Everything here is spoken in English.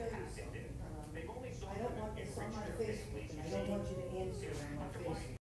tell you something. I don't want this on my Facebook, and I don't want you to answer it on my Facebook.